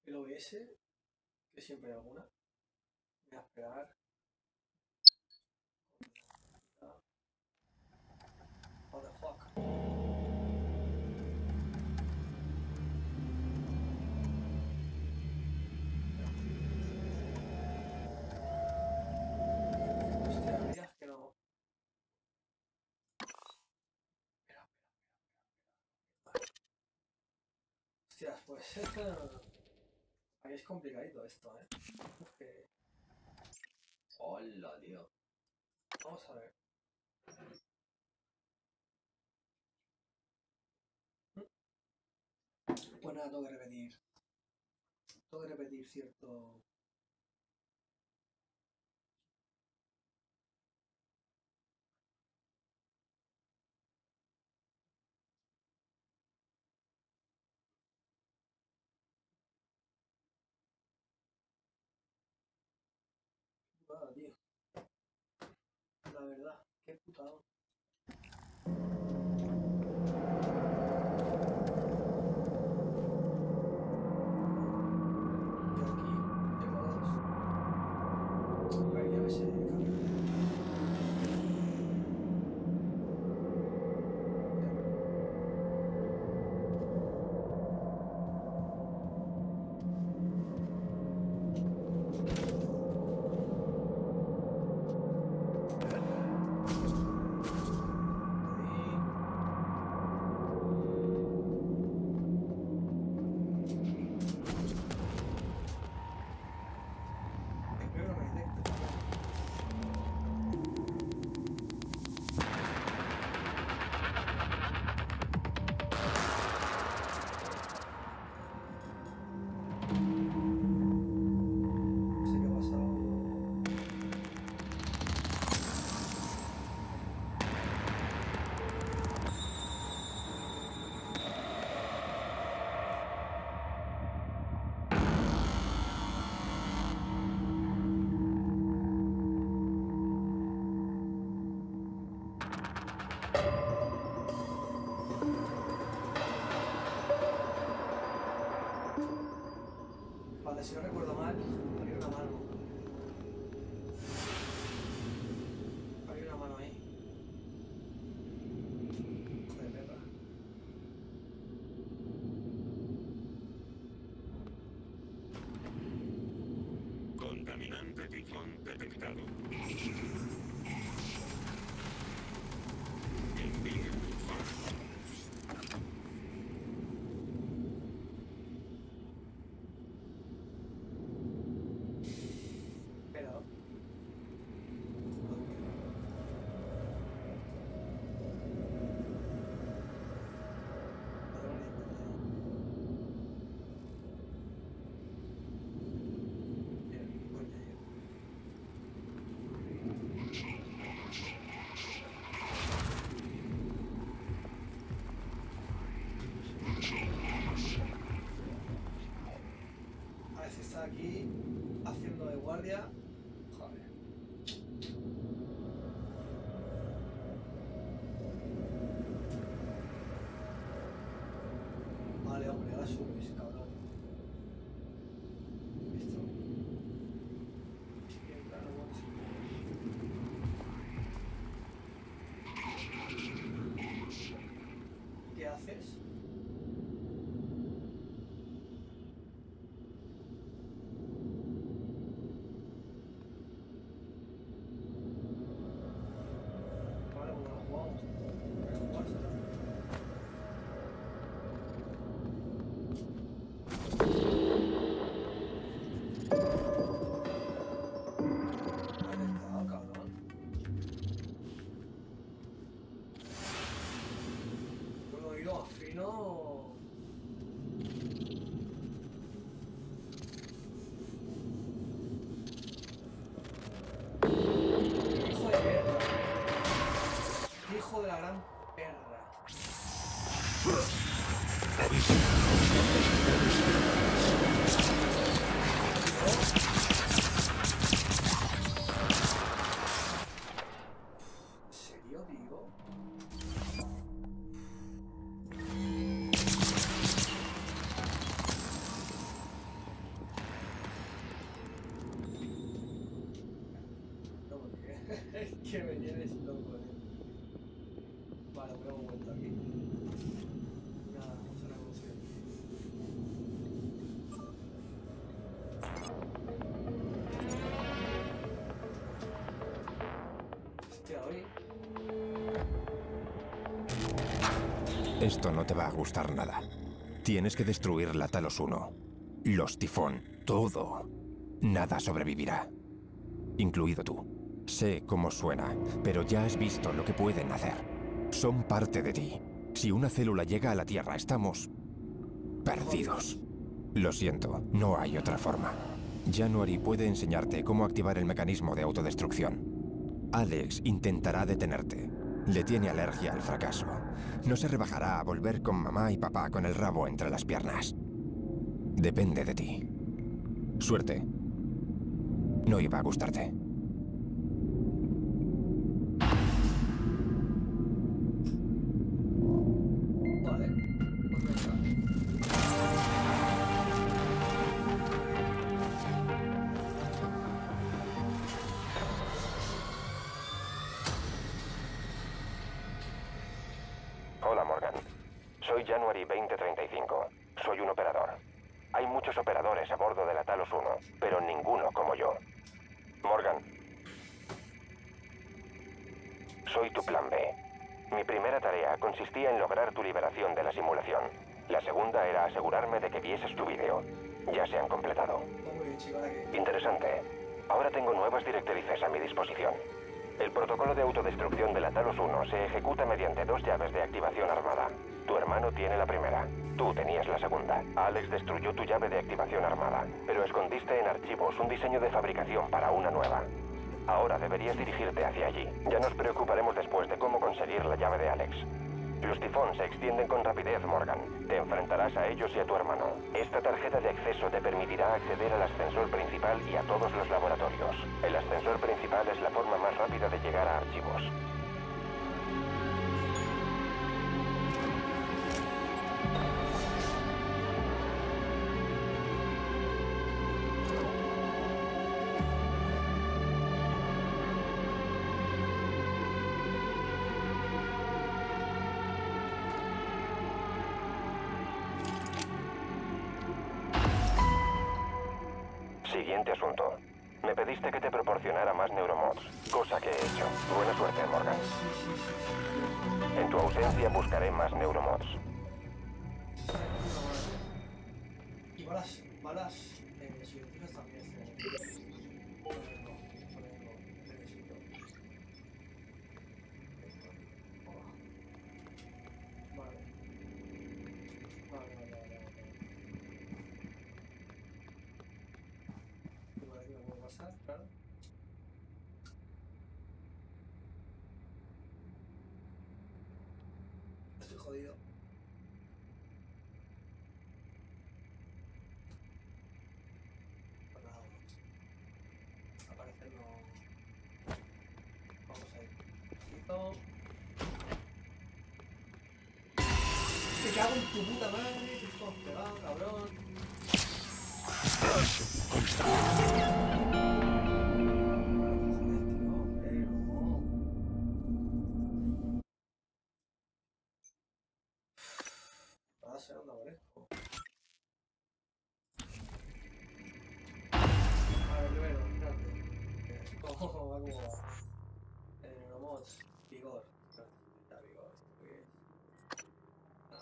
el OBS, que siempre hay alguna. Voy a esperar. What the fuck. Hostia, mira, que no. Espera. Hostias, pues aquí es complicadito esto, ¿eh? Porque... Hola, tío. Vamos a ver. Pues nada, tengo que repetir. Tengo que repetir cierto... Nada, tío. La verdad, qué putado. Y aquí tengo dos. A ver, ya me sé de camino. Espero que me detecte. No sé qué ha pasado. Vale, si no recuerdo mal, había una mano. Había una mano ahí. Hijo de perra. Contaminante tifón detectado. Envío informe. Pero... A ver si está aquí haciendo de guardia. Joder. Vale, hombre, ahora subes, cabrón. Esto. Sí, claro, bueno, sí. ¿Qué haces? Vale, pues lo jugamos. Pero jugárselo. Ahí está, cabrón. Un oído afino. Hijo de perra. Hijo de la gran perra. ¿En serio, tío? Esto no te va a gustar nada. Tienes que destruir la Talos 1. Los Tifón, todo. Nada sobrevivirá. Incluido tú. Sé cómo suena, pero ya has visto lo que pueden hacer. Son parte de ti. Si una célula llega a la Tierra, estamos perdidos. Lo siento, no hay otra forma. January puede enseñarte cómo activar el mecanismo de autodestrucción. Alex intentará detenerte. Le tiene alergia al fracaso. No se rebajará a volver con mamá y papá con el rabo entre las piernas. Depende de ti. Suerte. No iba a gustarte. Vale. Pues venga. Hola, Morgan. Soy January 2035. Soy un operador. Hay muchos operadores a bordo de la Talos 1, pero ninguno como yo. Morgan. Soy tu plan B. Mi primera tarea consistía en lograr tu liberación de la simulación. La segunda era asegurarme de que vieses tu vídeo. Ya se han completado. Muy bien, chico, ahora que... Interesante. Ahora tengo nuevas directrices a mi disposición. El protocolo de autodestrucción de la Talos 1 se ejecuta mediante 2 llaves de activación armada. Tu hermano tiene la primera. Tú tenías la segunda. Alex destruyó tu llave de activación armada, pero escondiste en archivos un diseño de fabricación para una nueva. Ahora deberías dirigirte hacia allí. Ya nos preocuparemos después de cómo conseguir la llave de Alex. Los tifón se extienden con rapidez, Morgan. Te enfrentarás a ellos y a tu hermano. Esta tarjeta de acceso te permitirá acceder al ascensor principal y a todos los laboratorios. El ascensor principal es la forma más rápida de llegar a archivos. Siguiente asunto. Me pediste que te proporcionara más neuromods, cosa que he hecho. Buena suerte, Morgan. En tu ausencia buscaré más neuromods. Y balas científicas también. No, necesito. Vale. Vale. Igual aquí me puedo pasar, claro. Estoy jodido. Pues nada, vamos. Aparece no. Vamos a ir. Quito. Me cago en tu puta madre, que estás pegado, cabrón. Ahora sé dónde aparezco. A ver, primero, espérate. ¿Cómo va? ¿Cómo va? Neuromods, vigor. Ya, vigor, ¿esto qué es? No.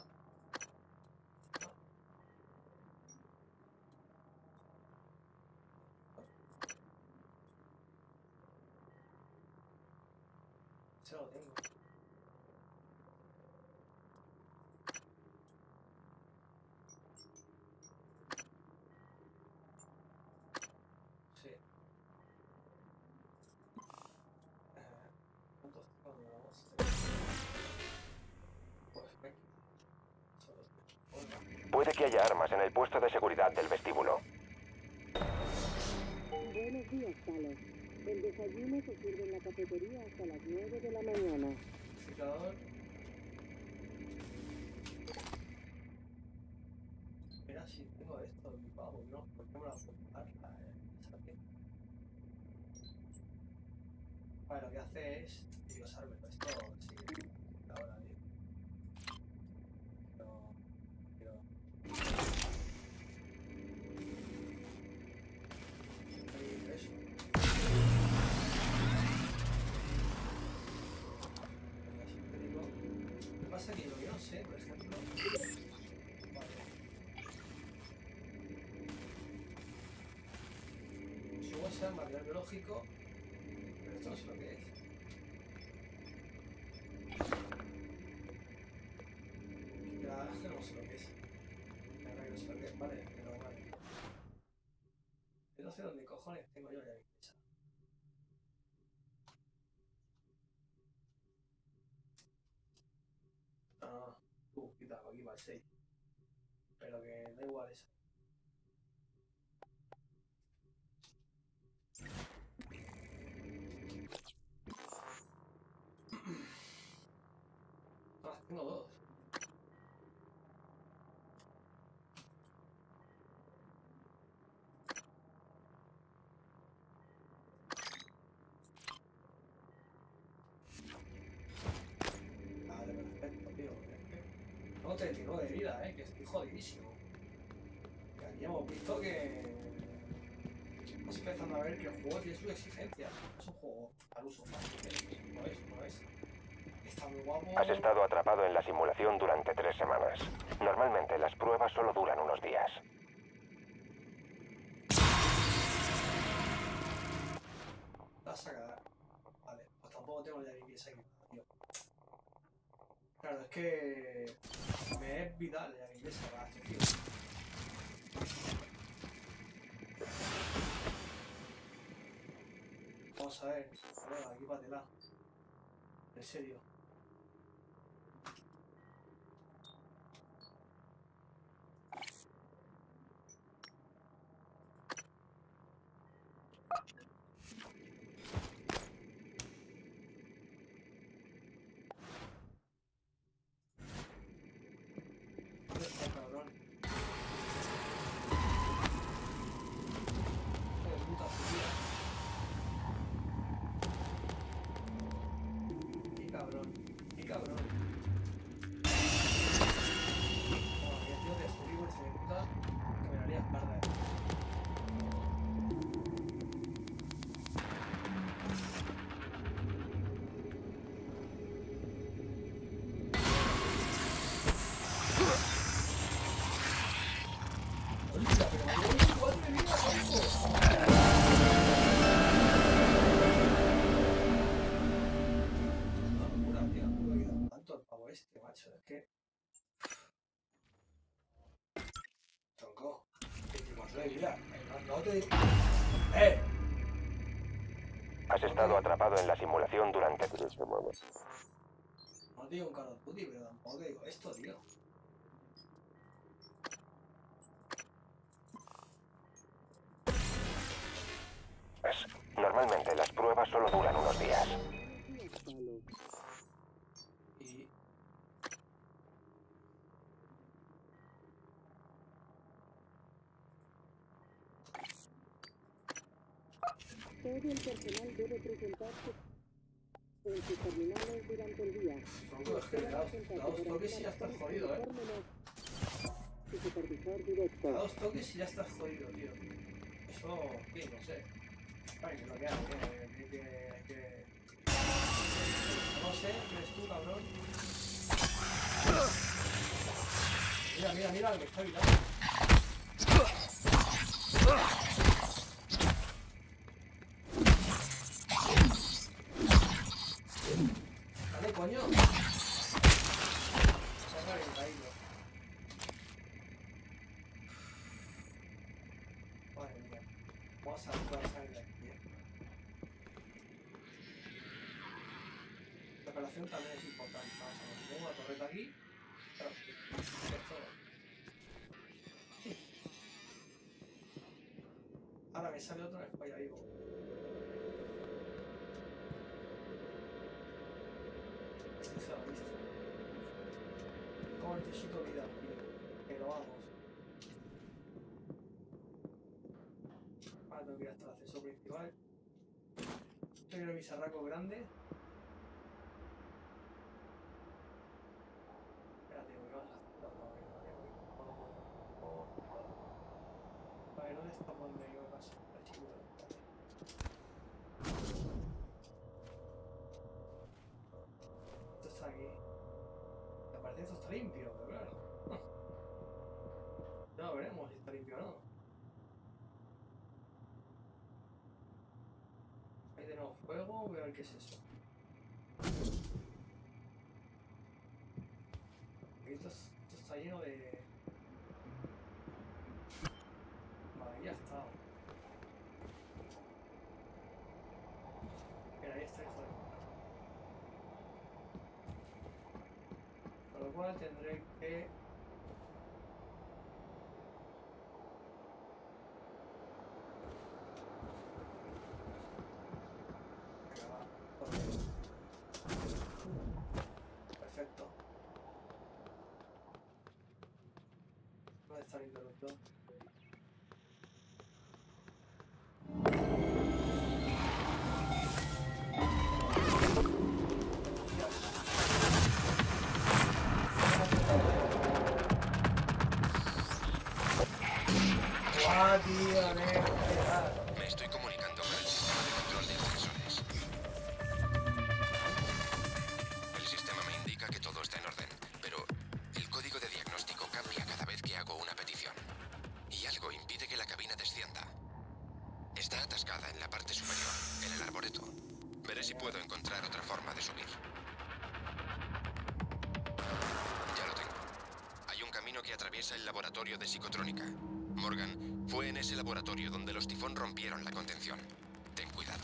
Se lo tengo. Sí. ¿Cuántos neuromods tengo? Pues aquí. Solo este. Puede que haya armas en el puesto de seguridad del vestíbulo. Buenos días, Talos. El desayuno se sirve en la cafetería hasta las 9 de la mañana. Identificador. Mira si tengo esto, mi pavo, ¿no? ¿Por qué me la puedo quitar? Vale, lo que hace es diosármelo. Esto sí. Ahora, tío. Pero... Eso. Lo que pasa es que lo que no sé, por ejemplo, usar material biológico, pero esto no sé lo que es. Ya, no sé lo que es. La verdad que no sé lo que es, vale, pero vale. Yo no sé dónde cojones tengo yo ya mi ficha. Ah, quita, aquí va el 6. Pero que da igual eso. Ah, tengo dos. Vale, perfecto, tío. Tengo 39 de vida, que estoy jodidísimo. Que aquí hemos visto que estamos empezando a ver que el juego tiene sus exigencias. No es un juego al uso fácil, no es, no es. Está muy guapo. Has estado atrapado en la simulación durante 3 semanas. Normalmente las pruebas solo duran unos días. Vas a cagar. Vale, pues tampoco tengo ya ni pieza aquí, tío. Claro, es que me es vital ya mi pieza para este tío. Vamos a ver, aquí pátela. En serio. ¿Dónde está, cabrón? Hijo de puta, tío. Qué cabrón, qué cabrón. Como que tío te jodí, hijo de puta, que me darías parda. Hostia, pero me llevo 24 de vida, tronco. Una locura, tío. No me queda tanto el pavo este, macho. Es que. Tronco. 24 de vida. No te digo. ¡Eh! Has estado atrapado en la simulación durante 3 semanas. No te digo un Call of Duty, pero tampoco te digo esto, tío. Normalmente las pruebas solo duran unos días. Y. Todo el personal debe presentarse en sus terminales durante el día. Tronco, es que le da dos toques y ya estás jodido, Su supervisor Le directo. da dos toques y ya estás jodido, tío. Eso, sí, no sé. Ay, que lo que hay, que. No sé, ¿quién eres tú, cabrón? Mira, que está virado. Dale, coño. Se ha reventado. Madre mía. Vamos a jugar sangre aquí, La operación también es importante. Vamos a ver, tengo una torreta aquí. Claro, esto. Ahora me sale otra vez para allá vivo. Como necesito vida, tío. Pero vamos. Ahora tengo que ir hasta el acceso principal. Tengo mi sarraco grande. Espérate, ¿qué vas a hacer? A ver, ¿dónde está donde yo paso? La chica. Esto está aquí. Me parece que esto está limpio, pero claro. Ya veremos si está limpio o no. Ahí tenemos fuego, voy a ver qué es eso. Esto está lleno de... Vale, ya está. Mira, ahí está, hijo de puta. Con lo cual tendré que... Perfecto. ¿Dónde está el interruptor? ¡Guau, tío! Me estoy comunicando con el sistema de control de ascensores. El sistema me indica que todo está en orden, pero el código de diagnóstico cambia cada vez que hago una petición. Y algo impide que la cabina descienda. Está atascada en la parte superior, en el arboreto. Veré si puedo encontrar otra forma de subir. Ya lo tengo. Hay un camino que atraviesa el laboratorio de psicotrónica. Morgan, fue en ese laboratorio donde los tifón rompieron la contención. Ten cuidado.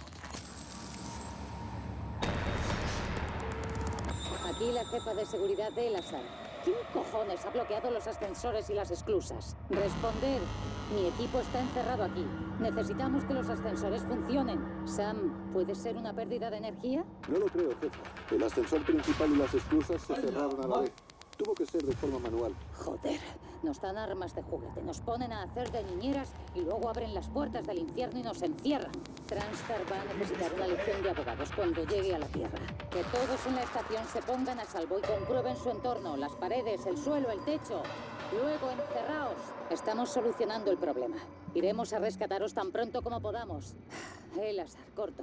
Aquí la jefa de seguridad de Elazar. ¿Quién cojones ha bloqueado los ascensores y las esclusas? Responder. Mi equipo está encerrado aquí. Necesitamos que los ascensores funcionen. Sam, ¿puede ser una pérdida de energía? No lo creo, jefa. El ascensor principal y las esclusas se cerraron a la vez. Tuvo que ser de forma manual. Joder, nos dan armas de juguete, nos ponen a hacer de niñeras y luego abren las puertas del infierno y nos encierran. Transtar va a necesitar una lección de abogados cuando llegue a la Tierra. Que todos en la estación se pongan a salvo y comprueben su entorno, las paredes, el suelo, el techo. Luego encerraos. Estamos solucionando el problema. Iremos a rescataros tan pronto como podamos. Elazar, corto.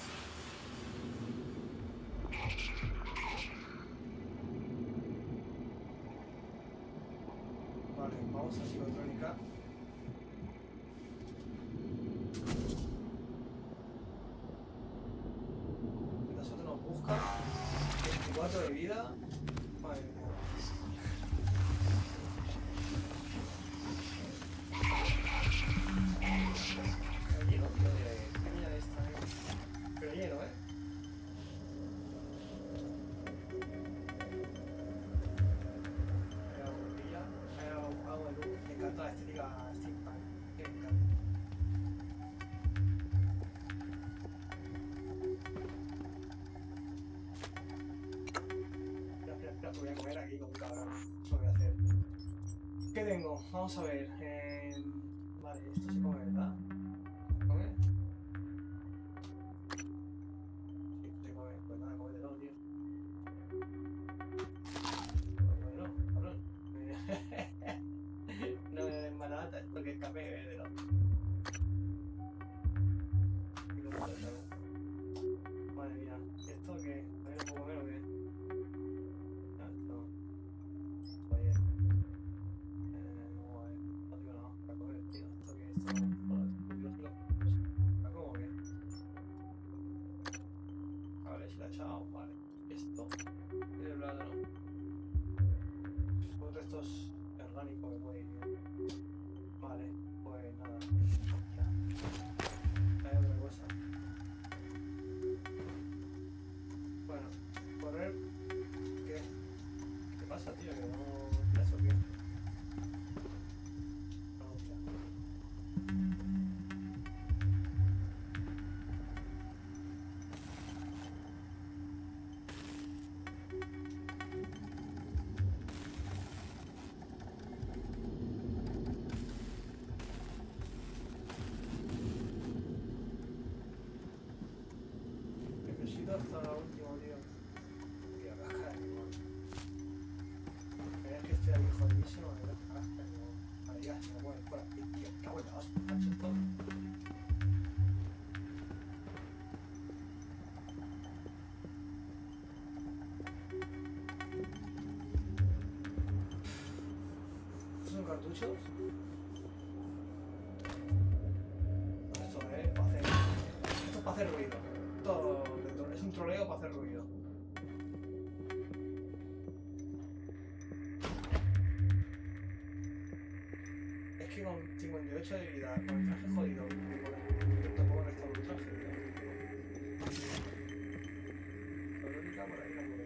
Vale, vamos a psicotrónica. Nosotros nos busca 24 de vida. Madre mía. Lleno, tío, de caña de esta, pero lleno, Me encanta la estética steampunk. Me encanta. Espera, voy a comer aquí con cabrón. Eso voy a hacer. ¿Qué tengo? Vamos a ver. Vale, esto se come, ¿verdad? ¿Se come? Sí, esto se come. Pues nada, cómetelo, tío. Cómetelo, cabrón. No me den mala lata, esto que escape de lo. Y lo puedo saber. Madre mía, ¿esto qué? ¿A mí no puedo comer o qué? No, esto. Oye. No, no digo nada para comer, tío. ¿Esto qué? Esto no. ¿Cómo que? Vale, se la he echado, vale. Esto. El plátano. Los restos orgánicos me puede ir bien. Vale, pues nada. Ya. Hay otra cosa. Bueno, correr. ¿Qué? ¿Qué pasa, tío? Que no. ¿Eso qué? Necesito hasta la última, tío. Tío, casca de limón. Es que estoy aquí jodidísimo, me da casca de limón. Vale, ya, se me mueve por aquí, tío. Me cago en la hostia, macho, todo. ¿Estos son cartuchos? Esto es para hacer... Esto es para hacer ruido. troleo para hacer ruido. Es que con 58 de vida, con el traje jodido, tampoco me está un traje, tío. La única por ahí no puedo.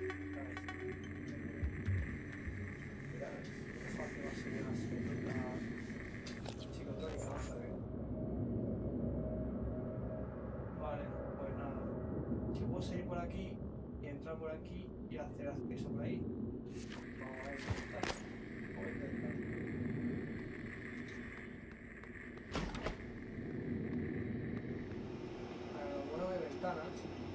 Mira, qué fácil va a ser la psicotónica, vamos a ver. Vale, pues nada. Si puedo seguir por aquí y entrar por aquí y hacer acceso por ahí. Vamos a ver cómo está. Voy a intentar. Lo bueno de ventanas.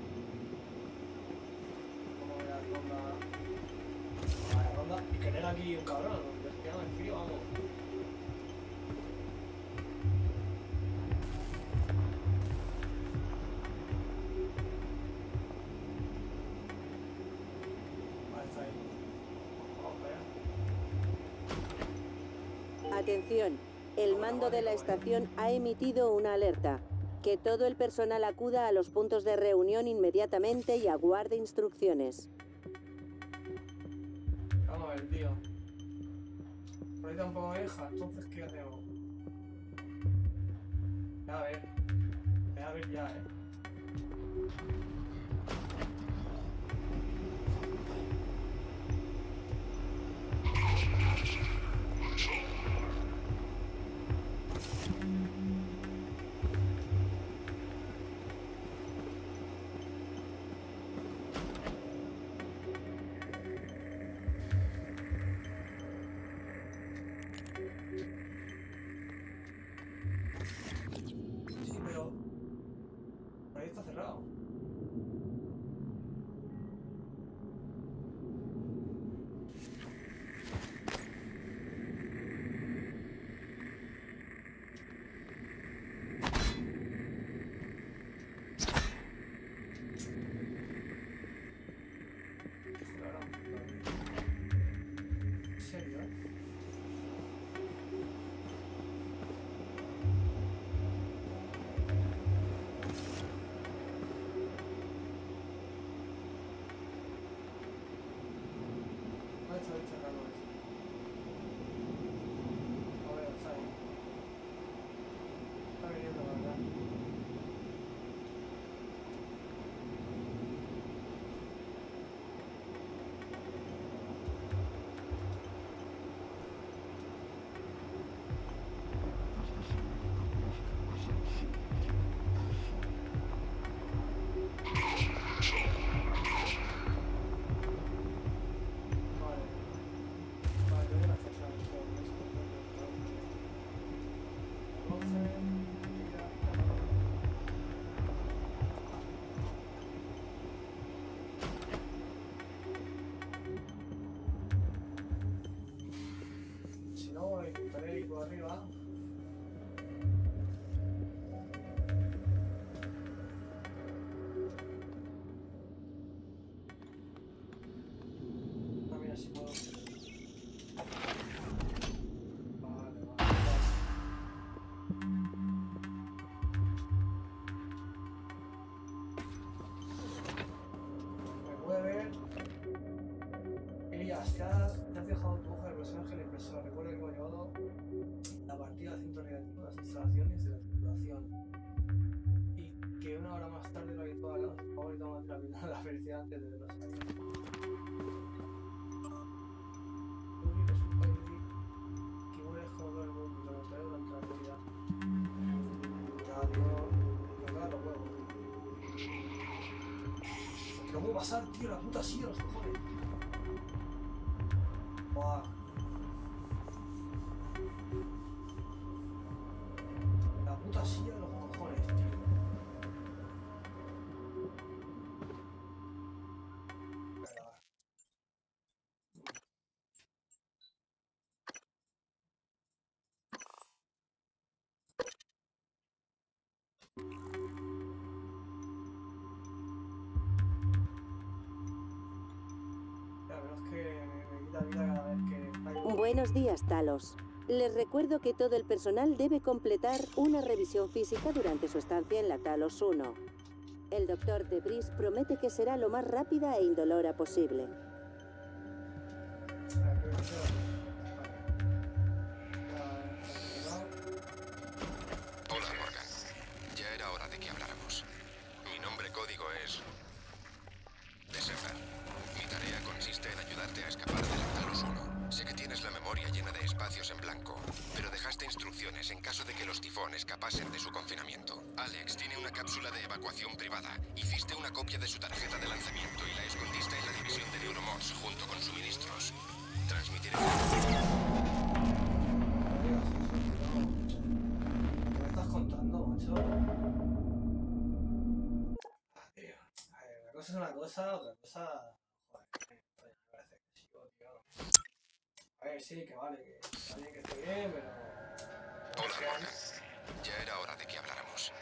Como de la ronda. La ronda. Y que tenga aquí un cabrón. Yo estoy en frío, vamos. Atención, el mando de la estación ha emitido una alerta. Que todo el personal acuda a los puntos de reunión inmediatamente y aguarde instrucciones. Vamos a ver, tío. Por ahí tampoco me deja, entonces ¿qué hacemos? A ver ya, Sí, pero por ahí está cerrado. ¿En serio? Está bien cerrado eso. A ver, está ahí. Está viniendo, la verdad. Vale. Vale, tengo una fecha de todo esto. 12, mira, si no, intentaré ir por arriba. Ah, mira, si puedo. Vale, vale. Me puede ver. Elías, ¿te has dejado tu hoja de personaje en la impresora? Recuerda que hemos llevado la partida de centro negativo de las instalaciones de la tripulación. Y que una hora más tarde lo habitual, ¿no? Por favor, y toma la felicidad antes de vernos ahí. Yuri es un país que muere como todo el mundo, y lo notaré durante la vida. Ya, tío, me cago los huevos. ¿Qué puedo pasar, tío? La puta silla, los cojones. Buah. La puta silla de los cojones, tío. Venga, va. La verdad es que me quita vida cada vez que caigo. Buenos días, Talos. Les recuerdo que todo el personal debe completar una revisión física durante su estancia en la Talos 1. El doctor Debris promete que será lo más rápida e indolora posible. Hola, Morgan. Ya era hora de que habláramos. Mi nombre código es December. Mi tarea consiste en ayudarte a escapar del Talos 1. Sé que tienes la memoria llena de espacios en blanco, pero dejaste instrucciones en caso de que los Tifón escapasen de su confinamiento. Alex tiene una cápsula de evacuación privada. Hiciste una copia de su tarjeta de lanzamiento y la escondiste en la división de Neuromods junto con suministros. Transmitiré... ¿Qué me estás contando, macho? Tío. A ver, una cosa es una cosa, otra cosa... Joder, me parece excesivo, tío. A ver, sí, que vale, que está bien, que esté bien, pero... Hola, Morgan. Ya era hora de que habláramos.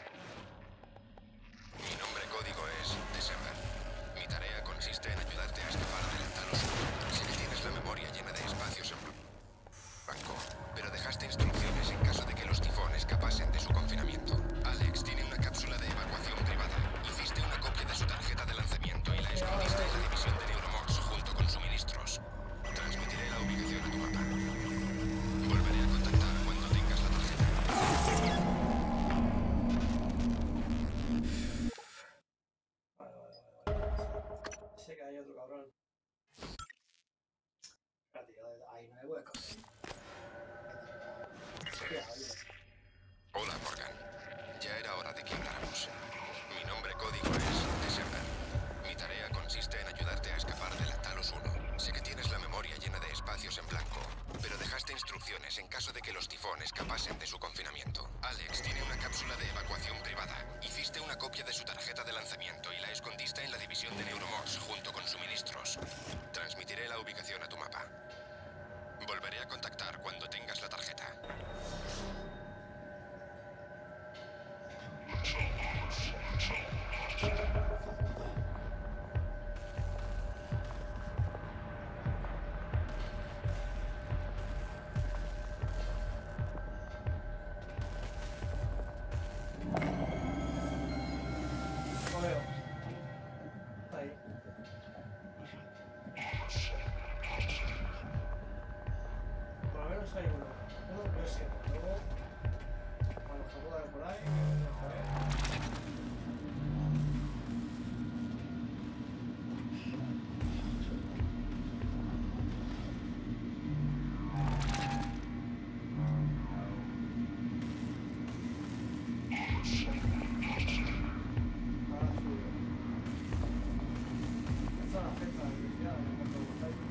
Mi nombre código es December. Mi tarea consiste en ayudarte a escapar del Talos 1. Sé que tienes la memoria llena de espacios en blanco, pero dejaste instrucciones en caso de que los Tifón escapasen de su confinamiento. Alex tiene una cápsula de evacuación privada. Hiciste una copia de su tarjeta de lanzamiento y la escondiste en la división de Neuromods junto con suministros. Transmitiré la ubicación a tu mapa. Volveré a contactar cuando tengas la tarjeta. Vale. Sé que hay otro cabrón. Espérate, ahí no me puedes coger. Hola, Morgan. Ya era hora de que habláramos. Mi nombre código es December. Mi tarea consiste en ayudarte a escapar del Talos 1. Sé que tienes la memoria llena de espacios en blanco, pero dejaste instrucciones en caso de que los Tifón escapasen de su confinamiento. Alex tiene una cápsula de evacuación privada. Hiciste una copia de su tarjeta de lanzamiento y la escondiste en la división de Neuromods junto con suministros. Transmitiré la ubicación a tu mapa. Volveré a contactar cuando tengas la tarjeta. Lo veo. Está ahí. Por lo menos hay uno. Uno que es cierto. Luego, cuando se pueda ver por ahí, a ver. Ahora sube. Esto no afecta a la electricidad, no importa el voltaico.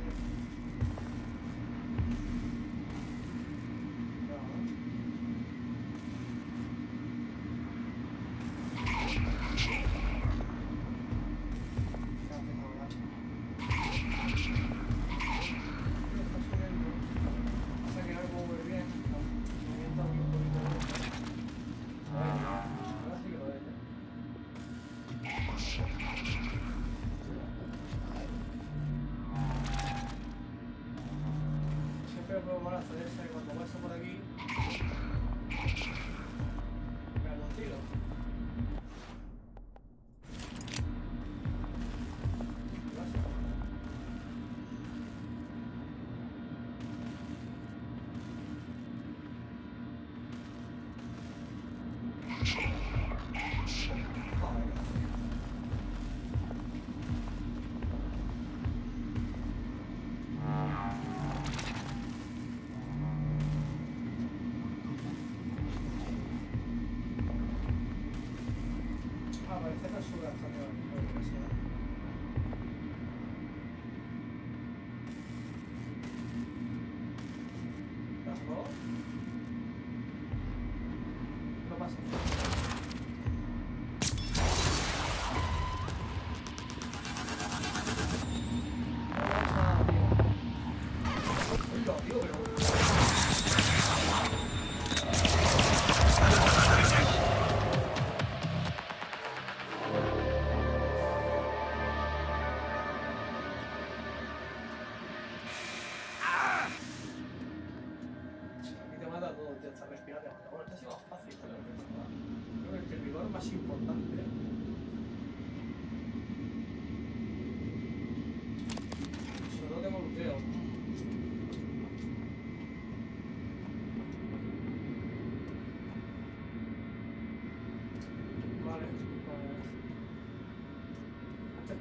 Siempre puedo volver a hacer eso y cuando paso por aquí me hago un tiro. Parece que sube hasta arriba. ¿No? No pasa. Más importante.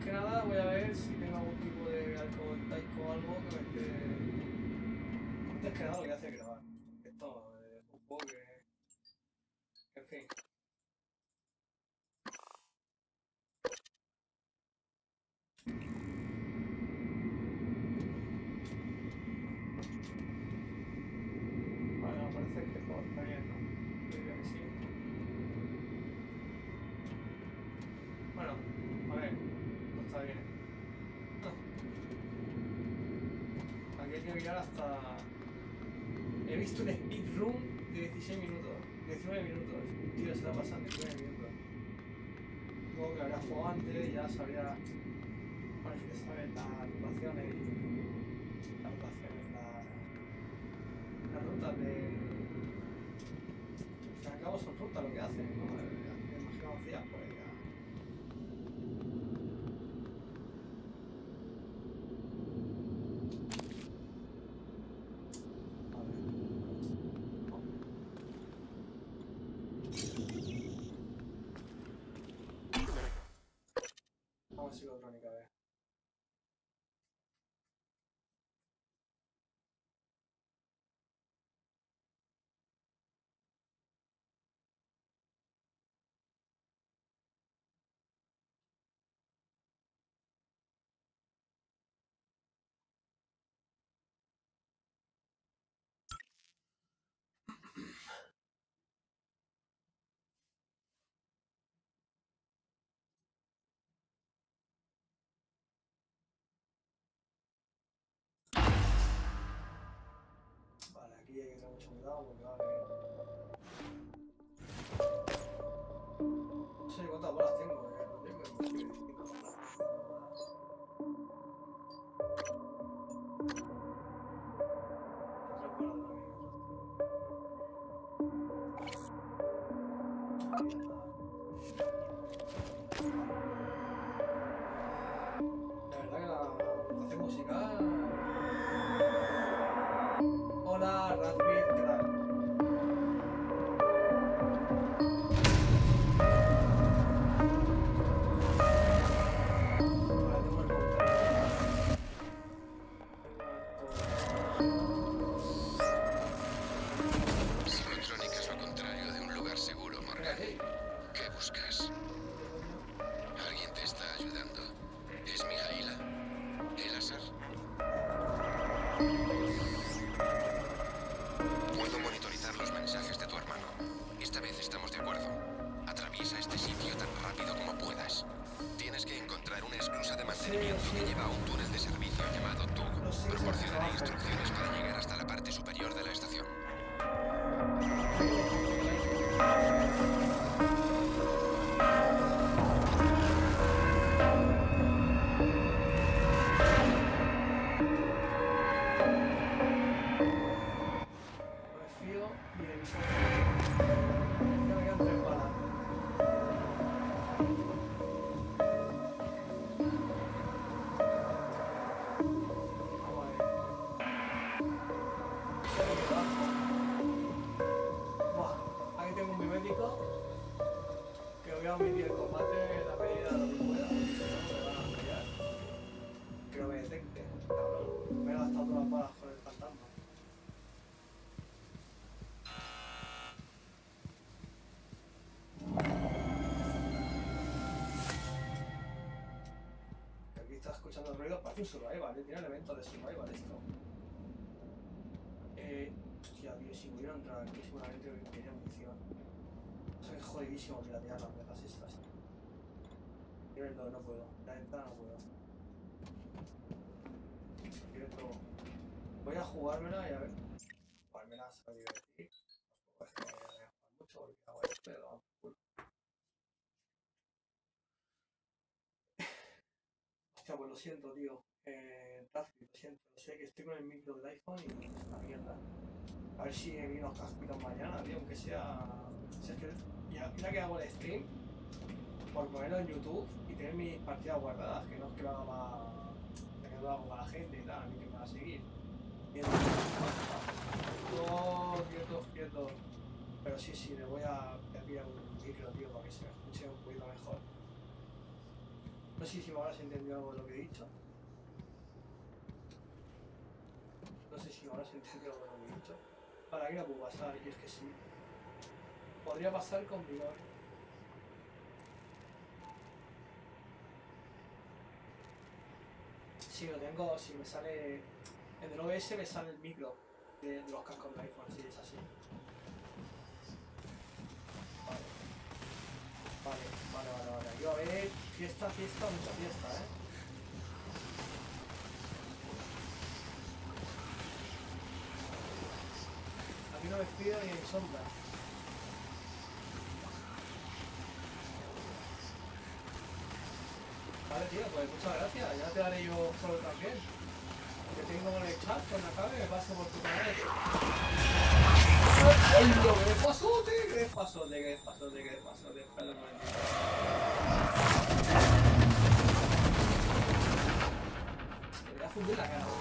que nada voy a ver si tengo algún tipo de alcohol taico o algo que me esté... Antes que nada lo voy a hacer grabar. Esto es un poco que... En fin. Bueno, parece que todo está bien, ¿no? Yo diría que sí. Bueno, a ver, no está bien. No. Aquí hay que mirar hasta... He visto un speedrun de 16 minutos, 19 minutos. Tío, se está pasando 19 minutos. Supongo que lo habría jugado antes y ya sabría... Bueno, sí que saben las rotaciones y... Las rotaciones, las rutas de... Al fin y al cabo son rutas lo que hacen, ¿no? Imaginaos días por ahí ya. Vamos a psicotrónica, a ver. Vale, aquí hay que tener mucho cuidado porque vale. No sé cuántas bolas tengo, no tengo, me sigue diciendo bolas. Otra bola de la vida. La verdad que la notación musical... Hola, Radbit, ¿qué tal? Psicotrónica es lo contrario de un lugar seguro, Morgan. ¿Qué buscas? Alguien te está ayudando. ¿Es Mijaila? ¿Elazar? Puedo monitorizar los mensajes de tu hermano. Esta vez estamos de acuerdo. Atraviesa este sitio tan rápido como puedas. Tienes que encontrar una esclusa de mantenimiento que lleva a un túnel de servicio llamado TUG. Proporcionaré instrucciones para llegar hasta la parte superior de la estación. No me fío ni de mi socio. Ya me quedan 3 balas. Vamos a ver. Buah, aquí tengo un mimético que voy a omitir el combate en la medida de lo que pueda. Si no, me van a pillar. Que no me detecte. Cabrón. Me he gastado todas las balas con el fantasma. Aquí está escuchando el ruido, parece un survival, tiene elementos de survival esto. Hostia, tío, si pudiera entrar aquí seguramente me pediría munición. Soy jodidísimo piratear las metas estas. Nivel 2 no puedo, la ventana no puedo. Directo. Voy a jugármela y a ver. Jugármela se va a divertir. Tampoco es que vaya a jugar mucho porque hago el pedo, vamos, cool. Hostia, pues lo siento, tío. Tráfico, lo siento. Lo sé que estoy con el micro del iPhone y es una mierda. A ver si me viene unos casquitos mañana, tío, aunque sea... Si es que ya, mira que hago el stream por ponerlo en YouTube y tener mis partidas guardadas, que no es que lo haga que lo hago para la gente y tal, ni que me va a seguir. Quietos, quietos. Pero sí, le voy a pillar un micro, tío, para que se me escuche un poquito mejor. No No sé si me habrás entendido algo de lo que he dicho. No sé si me habrás entendido algo de lo que he dicho. Para qué la puedo pasar, y es que sí. Podría pasar con vigor. Si lo tengo, si me sale. En el OBS me sale el micro de los cascos de iPhone, sí, es así. Vale. Yo a ver, fiesta, mucha fiesta, ¿eh? Aquí no me pido ni en sombra. Vale, tío, pues muchas gracias. Ya te daré yo solo también. Que tengo en el chat, cuando acabe me paso por tu canal. ¡Ay, no! ¡Qué despasote! ¡Qué despasote! Espera un momentito. Te voy a fundir la cara.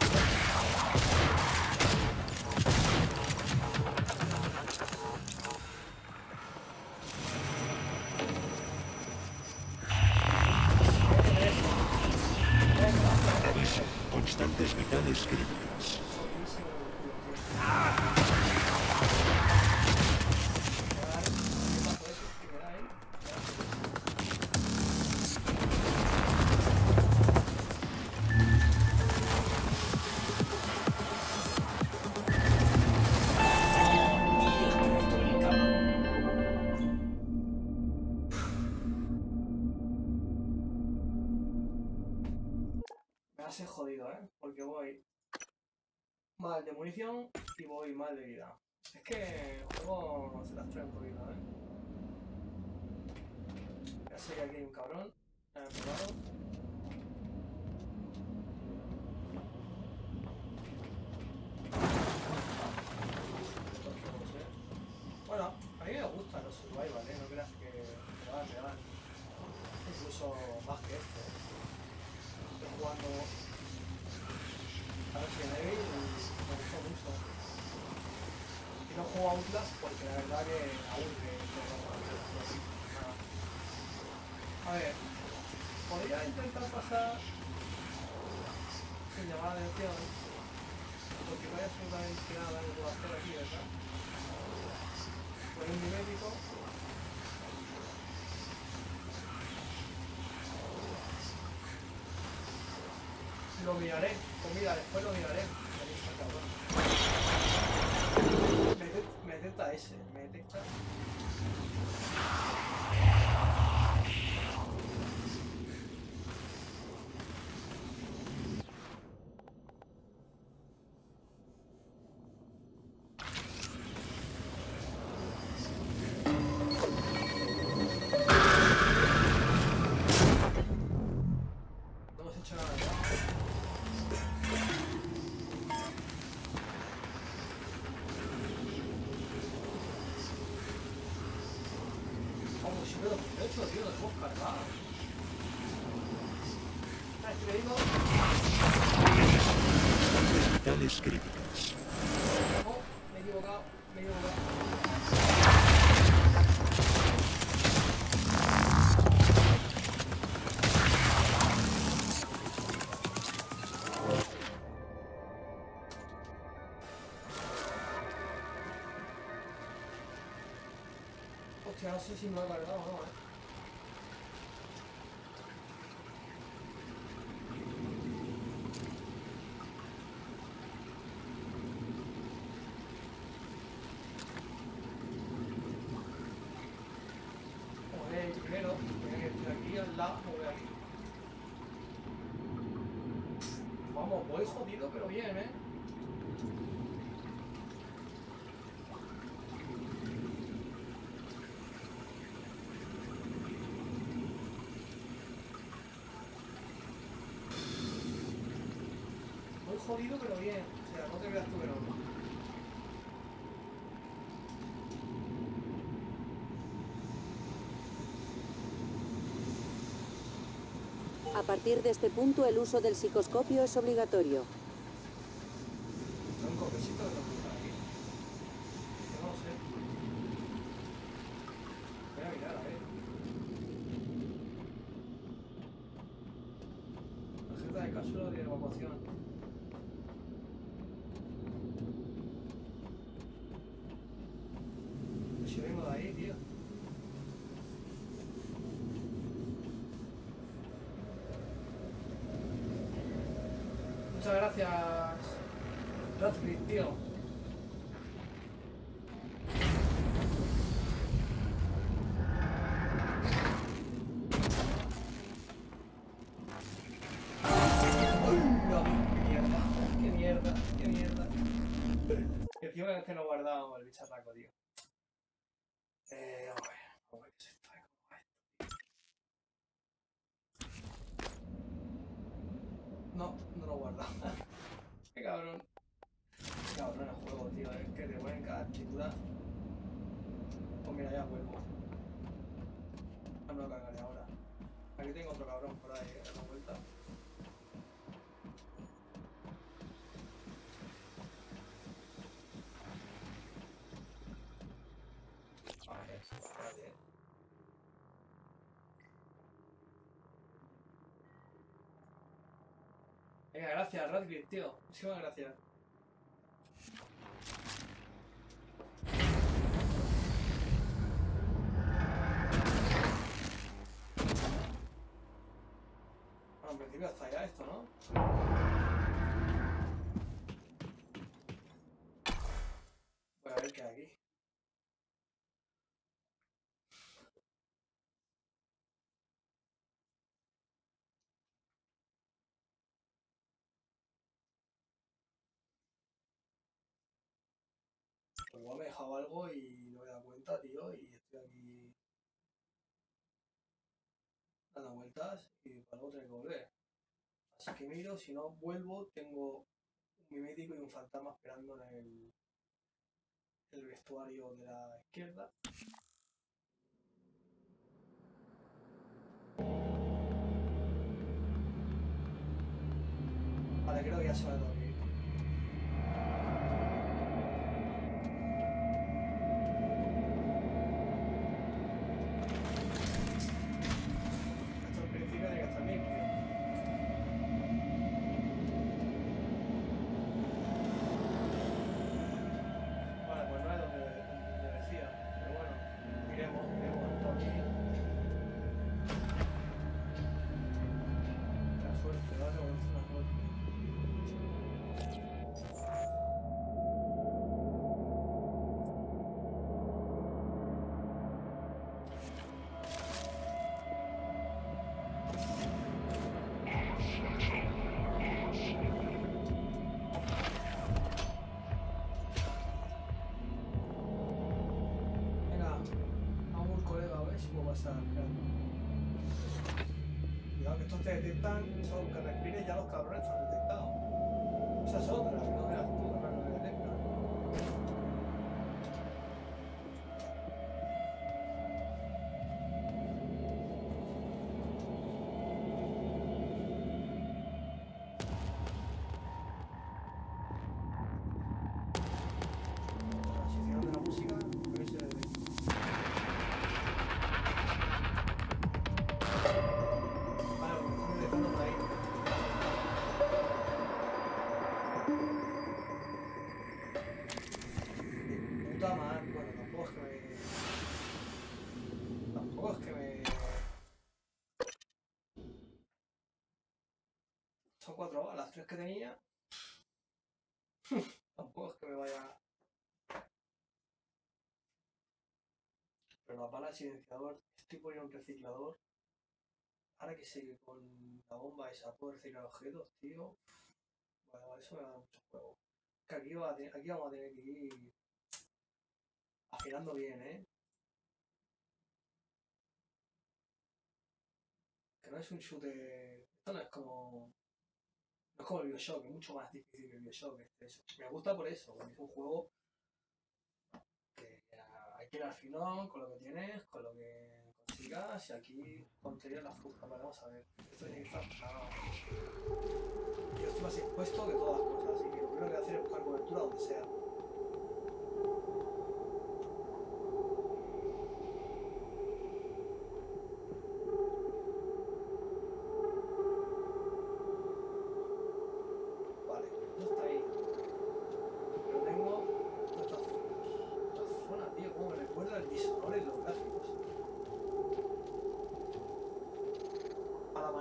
Aviso. Constantes vitales críticas. Me jodido, porque voy mal de munición y voy mal de vida. Es que el juego se las trae un poquito, Ya sé que aquí hay un cabrón. Bueno, a mí me gustan los survival, no creas que me dan. Incluso más que este. Estoy jugando a Resident Evil y me gustó mucho. Y no juego a Outlast porque la verdad que aburre. A ver, podría intentar pasar sin llamar la atención, porque no hay absolutamente nada que puedo hacer aquí, ¿verdad? Con un mimético. Lo miraré, pues mira, después lo miraré. Ahí está, cabrón. Me detecta ese, me detecta. No hemos hecho nada, ¿verdad? Vamos, si me lo he hecho, tío, lo hemos cargado. ¿Sabes qué le digo? Vitales críticas. Oh, me he equivocado. Hostia, no sé si me lo he cargado o no, Primero, aquí al lado, voy aquí. Vamos, voy jodido, pero bien, Voy jodido, pero bien. O sea, no te creas tú que no. A partir de este punto, el uso del psicoscopio es obligatorio. Tronco, que sí te lo tengo aquí. Que no lo sé. Voy a mirar, a ver. poción. Pues si vengo de ahí, tío. Muchas gracias, Rodri, tío. Qué mierda, qué mierda. Que encima que no he guardado el bicharraco, tío. A ver, ¿qué es esto? No, no lo he guardado. Qué cabrón. Qué cabrón el juego, tío. Es que te ponen cada actitud. Pues mira, ya vuelvo. No me lo cargaré ahora. Aquí tengo otro cabrón por ahí, a la vuelta. A ver, espérate. Venga, gracias, Radcliffe, tío. Muchísimas gracias. Bueno, en principio hasta ya esto, ¿no? Voy a ver qué hay aquí. Pues igual me he dejado algo y no me he dado cuenta, tío, y estoy aquí dando vueltas y para luego tener que volver. Así que miro, si no vuelvo, tengo un mimético y un fantasma esperando en el vestuario de la izquierda. Vale, creo que ya se va a dormir. Esto al principio tiene que estar limpio. Vale, pues no es donde decía. Pero bueno, miremos esto aquí. La suerte, ¿vale? O es una suerte. Venga, vamos colega, a ver si puedo pasar. Cuidado que estos te detectan, son que respires ya los cabrones están detectados. Esa es otra, que no veas tú que no lo detectan. Transición de la música, a ver si le detecta. Vale, porque están detectando por ahí. Puta madre, bueno, tampoco es que me... Tampoco es que me... Son 4 balas, 3 que tenía. Tampoco es que me vaya... Pero las balas de silenciador, estoy poniendo un reciclador. Ahora que sé que con la bomba esa puedo reciclar objetos, tío. Bueno, eso me da mucho juego. Que aquí, aquí vamos a tener que ir afinando bien, ¿eh? Que no es un shooter... Esto no es como... No es como el Bioshock, es mucho más difícil que el Bioshock. Me gusta por eso, porque es un juego que hay que ir al filón con lo que tienes, con lo que consigas, y aquí conseguir la fruta. Vale, vamos a ver. Esto tiene que estar... Yo estoy más expuesto que todas las cosas, así que lo primero que voy a hacer es buscar cobertura donde sea.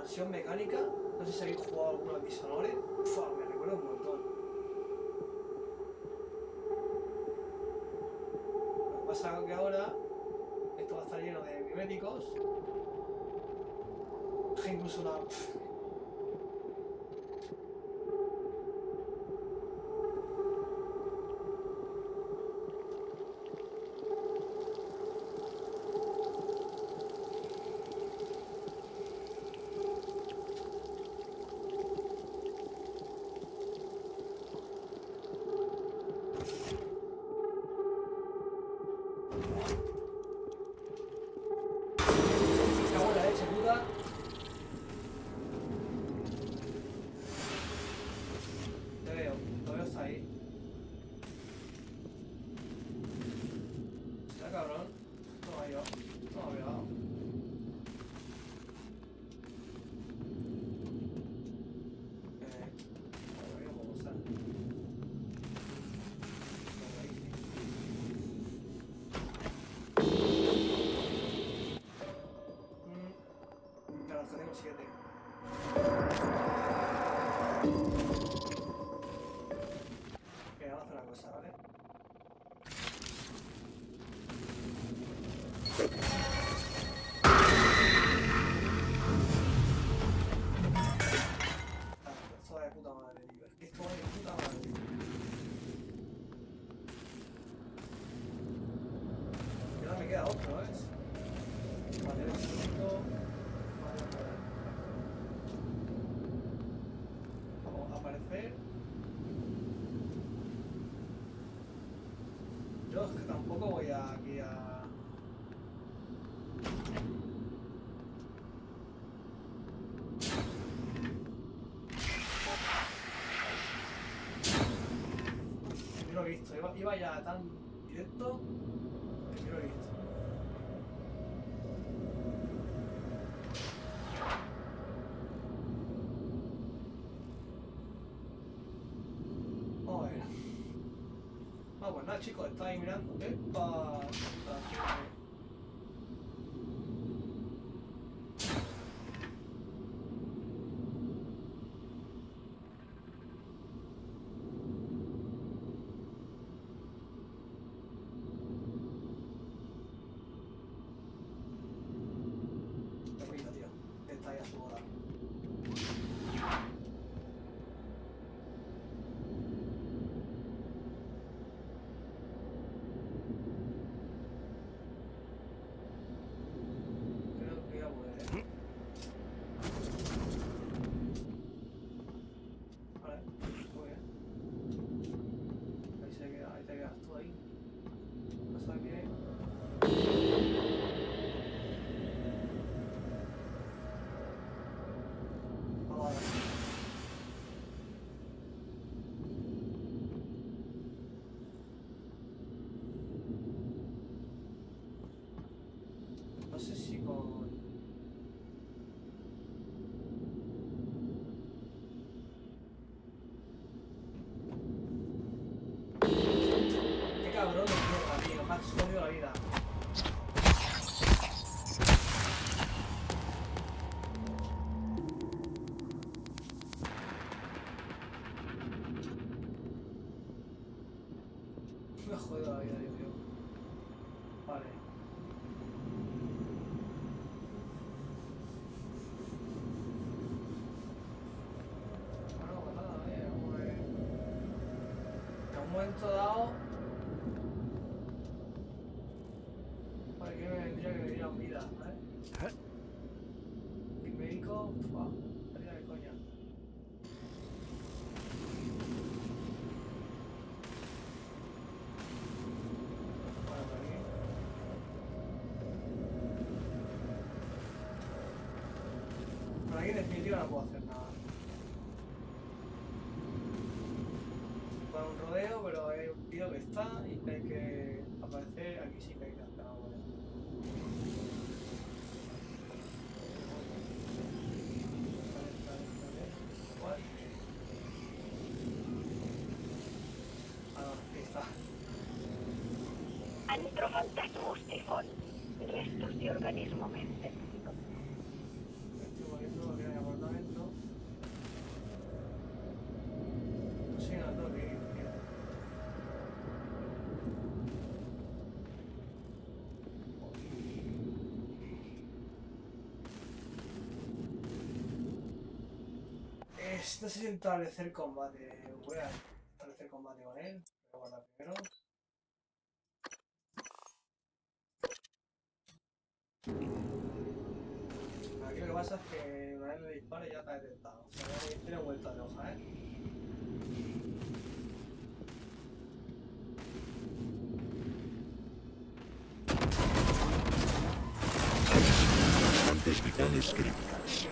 mansión mecánica. No sé si habéis jugado alguno de Dishonored. Fua, me recuerda un montón. Lo que pasa es que ahora esto va a estar lleno de miméticos. Incluso una... Yo es que tampoco voy aquí a... Yo lo he visto, iba ya tan directo que yo lo he visto. Pues nada, chicos, está ahí mirando. ¡Epa! Qué bonito, tío. Está ahí a su boda. No sé si con... Qué cabrón de mierda, tío. Me has jodido la vida. Me has jodido la vida, Dios mío. Vale. Momento dado, ¿para qué me vendría que me dieran vida? ¿Vale? Mi médico, salida de coña. Bueno, por aquí. Por aquí en definitiva no puedo hacer nada. Un rodeo, pero hay un tío que está y hay que aparecer. Aquí sí que hay que hacer algo. Aquí está. Antrofantasmus tifón. Restos de organismo mente. Estoy moviendo lo que hay Pues no sé si establecer combate. Voy a establecer combate con él. Voy a guardar primero. Aquí lo que pasa es que una vez le dispare ya está detectado. O sea, tiene vuelta de hoja, ¿eh? Constantes vitales críticas.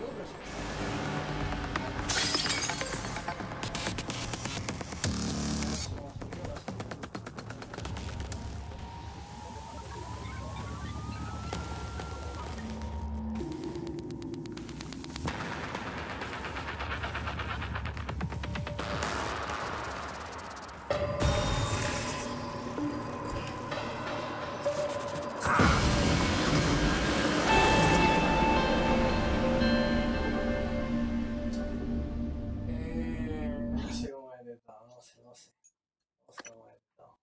No sé cómo he detectado, no sé cómo he detectado.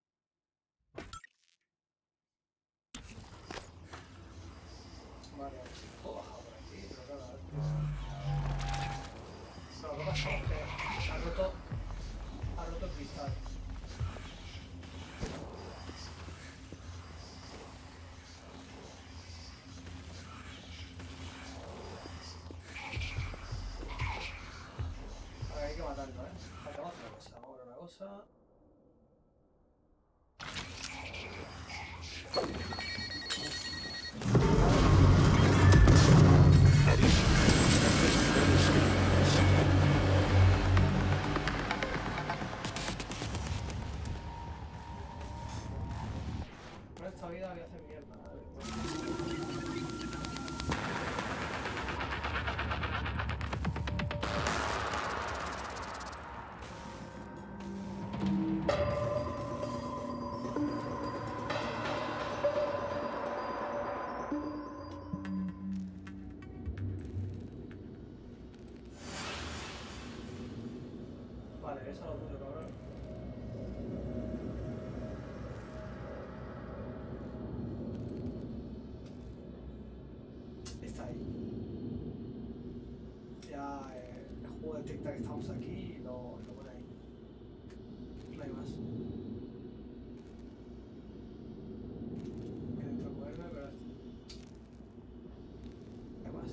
Vale, puedo bajar por aquí, pero claro, a ver. No, lo que pasa es que ha roto el cristal. Ahora hay que matarlo, ¿eh? Vamos a hacer una cosa, vamos a ver una cosa. Con esta vida voy a hacer mierda, Vale, eso lo tuyo, cabrón. Está ahí. Ya el juego detecta que estamos aquí y lo pone ahí. No hay más. Intento moverme, pero no hay más.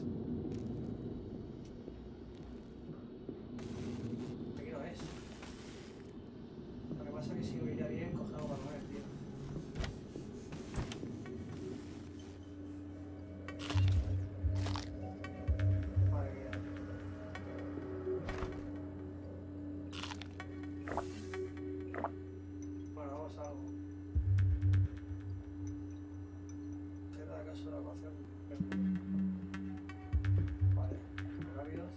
Aquí no es. Lo que pasa es que si lo iría bien, cogemos para el tío. Madre mía. Bueno, vamos a algo. ¿Será acaso la ecuación? Vale, rápidos.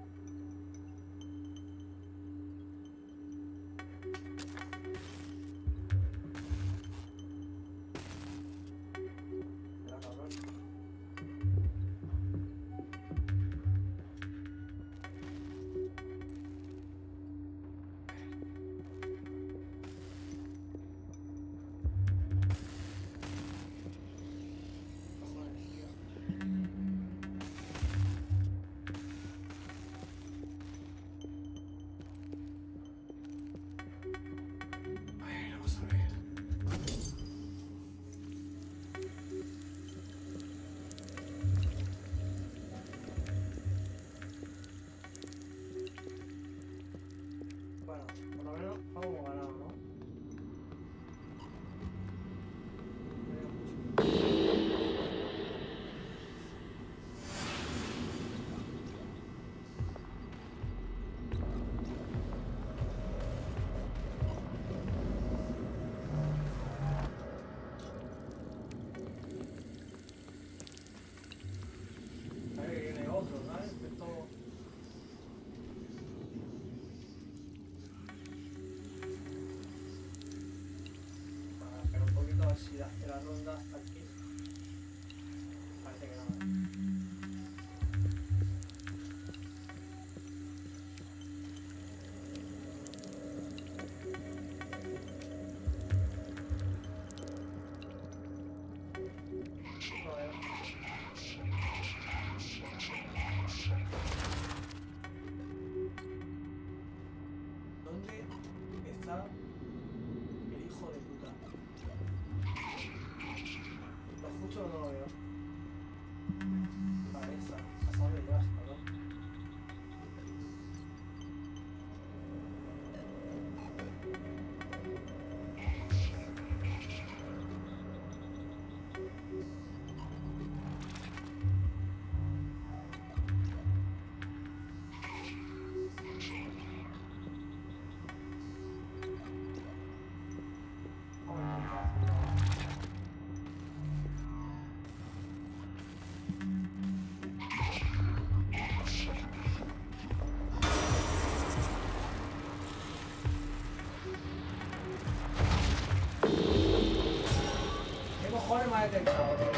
Ya, cabrón. Cojones, tío. Bueno, vamos a ver. Bueno, por lo menos vamos ganado, ¿no? A ver, que viene otro, ¿sabes? Esto... Para esperar un poquito a ver si hace la ronda hasta aquí. Parece que no, ¿eh? No veo. Ah, que cabrón, tío.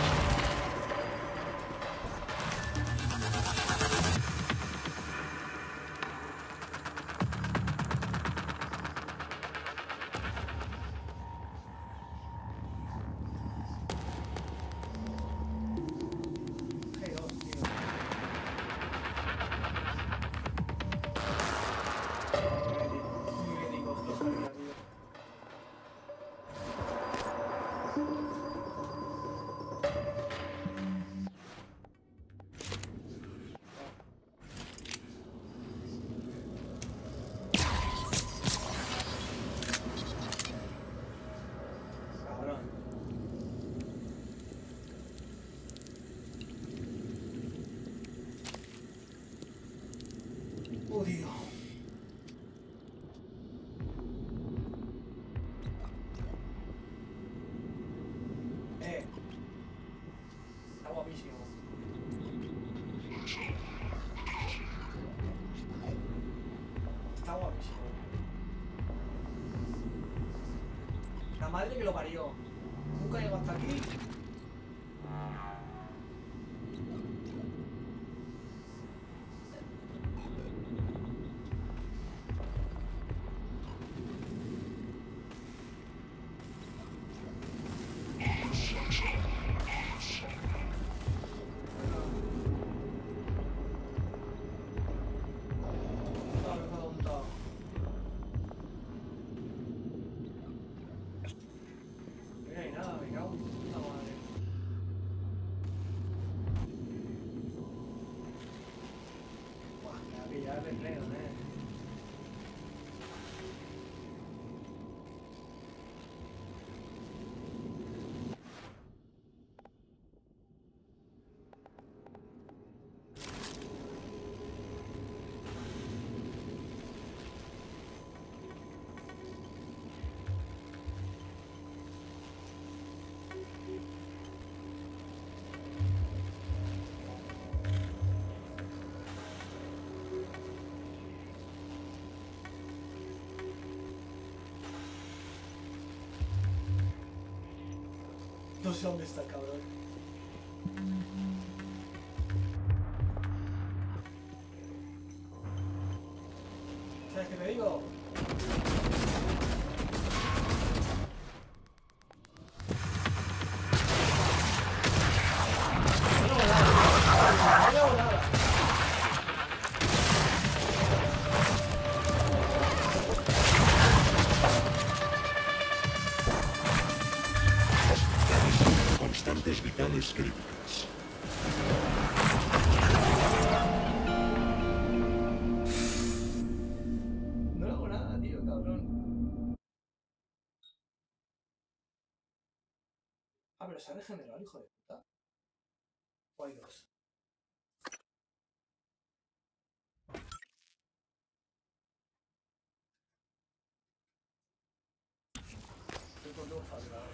Odio. Está guapísimo. Está guapísimo. La madre que lo parió. Nunca llegó hasta aquí. No sé dónde está el cabrón. ¿Sabes qué te digo? Constantes vitales críticas. No hago nada, tío, cabrón. Ah, pero se ha regenerado, hijo de puta. O hay dos. Estoy con dos faldados.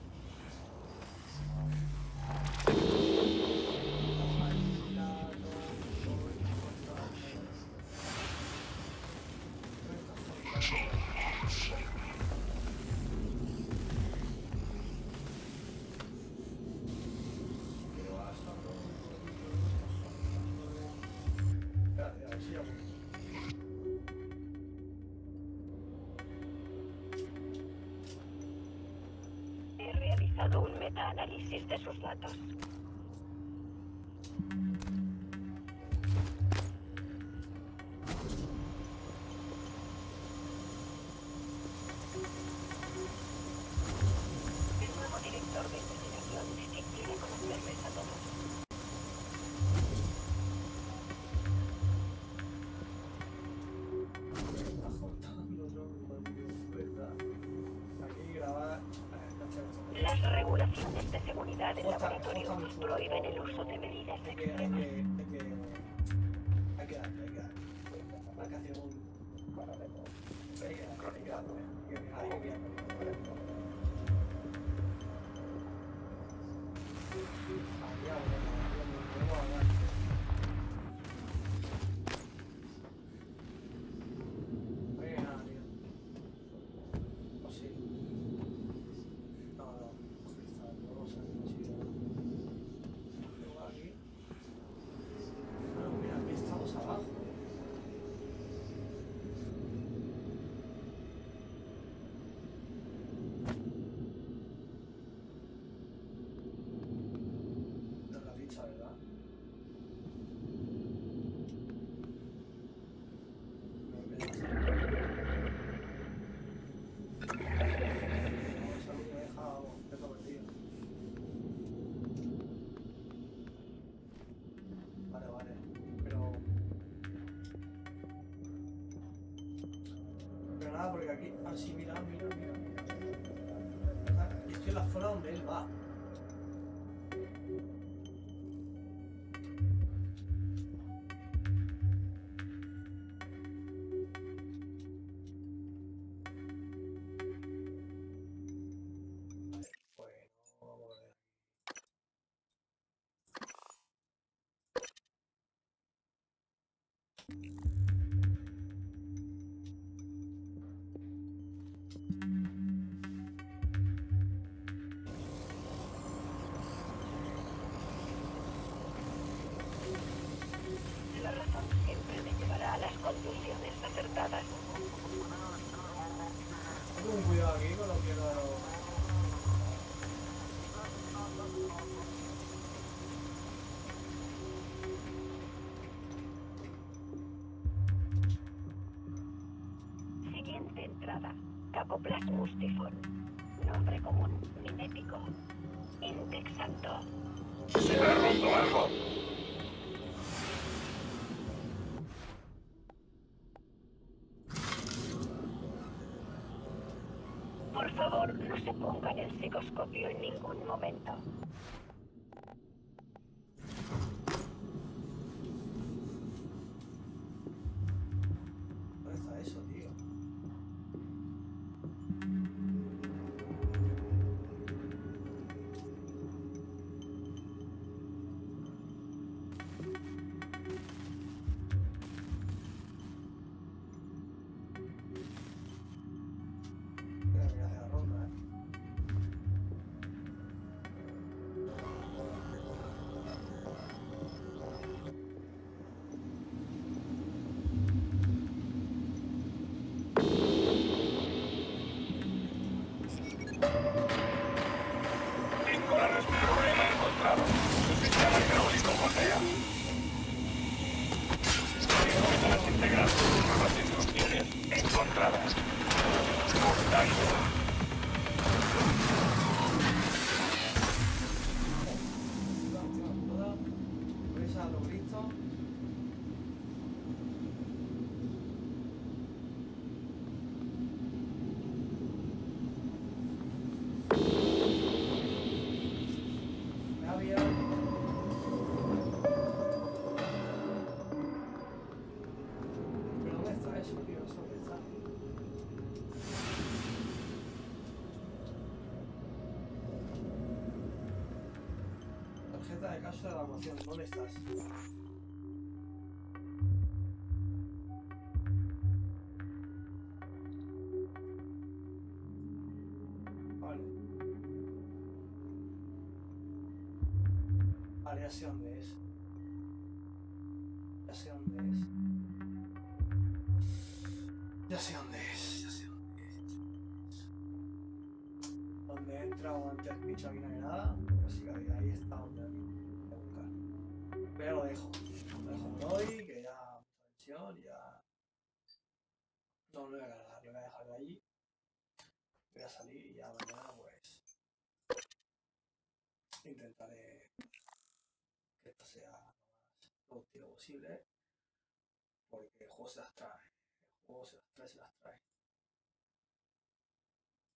He realizado un metaanálisis de sus datos. El nuevo director de investigación quiere conocerles a todos. Las regulaciones de seguridad del laboratorio prohíben el uso de medidas extremas. Hay que darle. Hay que hacer un... Hay que que aquí... Ah, sí, mira. Aquí estoy en la zona donde él va. La razón siempre me llevará a las conclusiones acertadas. Tengo un cuidado aquí con lo que no... Siguiente entrada. Capoplasmus tifón. Nombre común, mimético. Indexando. Se ha roto algo. Por favor, no se pongan el psicoscopio en ningún momento. ¿Dónde está eso, tío? Mira, mira, hace la ronda, ¿eh? Tengo problema encontrado. El sistema hidráulico gotea. Las integradas nuevas instrucciones encontradas. Cortando. Presa a lo Cristo. Me había... ¿Pero dónde está eso, tío? ¿Eso dónde está? Tarjeta de caso de evacuación, ¿dónde estás? Vale. Vale, ya sé dónde es. Ya sé dónde es. Ya sé dónde es. Ya sé dónde es. Donde he entrado antes el bicho aquí no hay nada. Así que ahí está donde hay que buscar. Pero ya lo dejo. Lo dejo por hoy, que ya mucha tensión y ya. No lo voy a cargar, lo voy a dejar ahí. Voy a salir y ya mañana pues intentaré que esto sea lo más productivo posible. Porque el juego se las trae. El juego se las trae, se las trae.